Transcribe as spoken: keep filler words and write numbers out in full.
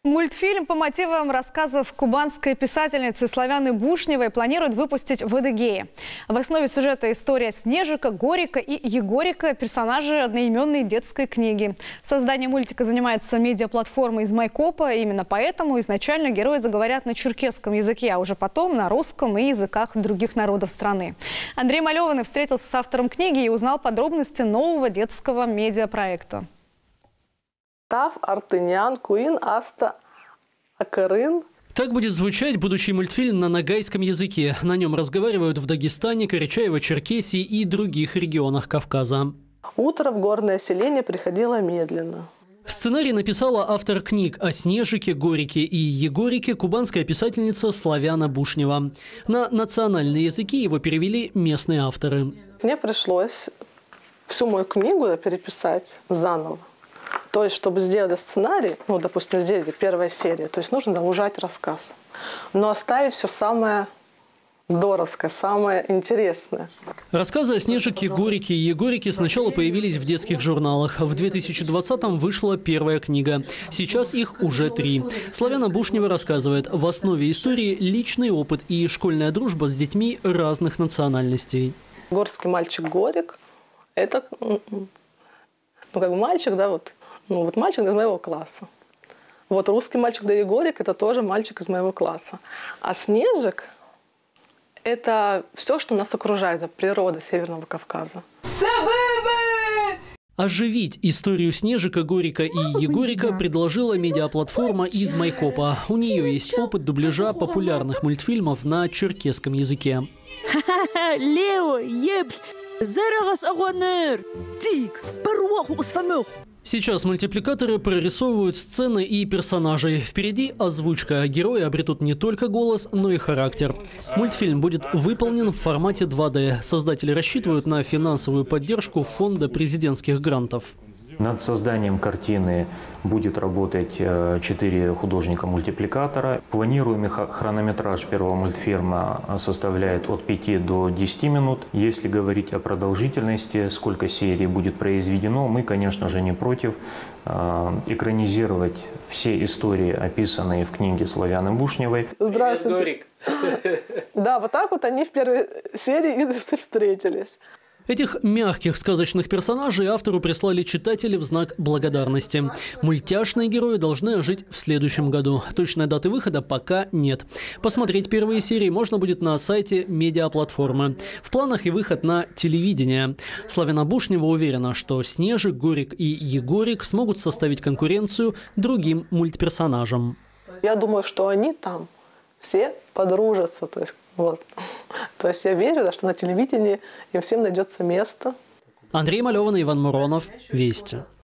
Мультфильм по мотивам рассказов кубанской писательницы Славяны Бушневой планируют выпустить в Адыгее. В основе сюжета история Снежика, Горика и Егорика – персонажи одноименной детской книги. Созданием мультика занимается медиаплатформа из Майкопа. Именно поэтому изначально герои заговорят на черкесском языке, а уже потом на русском и языках других народов страны. Андрей Малёванный встретился с автором книги и узнал подробности нового детского медиапроекта. Тав, Артынян, Куин, Аста, Акырын. Так будет звучать будущий мультфильм на ногайском языке. На нем разговаривают в Дагестане, Карачаево-Черкесии и других регионах Кавказа. Утро в горное селение приходило медленно. Сценарий написала автор книг о Снежике, Горике и Егорике кубанская писательница Славяна Бушнева. На национальные языки его перевели местные авторы. Мне пришлось всю мою книгу переписать заново. То есть, чтобы сделать сценарий, ну, допустим, здесь первая серия, то есть нужно ужать рассказ, но оставить все самое здоровское, самое интересное. Рассказы о Снежике, Горике и Егорике сначала появились в детских журналах. В две тысячи двадцатом вышла первая книга. Сейчас их уже три. Славяна Бушнева рассказывает, в основе истории личный опыт и школьная дружба с детьми разных национальностей. Горский мальчик Горик – это, ну, как бы мальчик, да, вот, ну, вот мальчик из моего класса. Вот русский мальчик, да, Егорик – это тоже мальчик из моего класса. А Снежик – это все, что нас окружает, это природа Северного Кавказа. Оживить историю Снежика, Горика и Егорика предложила медиаплатформа из Майкопа. У нее есть опыт дубляжа популярных мультфильмов на черкесском языке. Лео, ебс, зарагас агонер, тик, паруаху усфамех. Сейчас мультипликаторы прорисовывают сцены и персонажей. Впереди озвучка. Герои обретут не только голос, но и характер. Мультфильм будет выполнен в формате два дэ. Создатели рассчитывают на финансовую поддержку фонда президентских грантов. Над созданием картины будет работать четыре художника-мультипликатора. Планируемый хронометраж первого мультфильма составляет от пяти до десяти минут. Если говорить о продолжительности, сколько серий будет произведено, мы, конечно же, не против экранизировать все истории, описанные в книге Славяны Бушневой. Здравствуйте. Да, вот так вот они в первой серии и встретились. Этих мягких сказочных персонажей автору прислали читатели в знак благодарности. Мультяшные герои должны ожить в следующем году. Точной даты выхода пока нет. Посмотреть первые серии можно будет на сайте медиаплатформы. В планах и выход на телевидение. Славяна Бушнева уверена, что Снежик, Горик и Егорик смогут составить конкуренцию другим мультперсонажам. Я думаю, что они там все подружатся. То есть, вот. То есть я верю, да, что на телевидении им всем найдется место. Андрей Малёванный, Иван Муронов. Вести.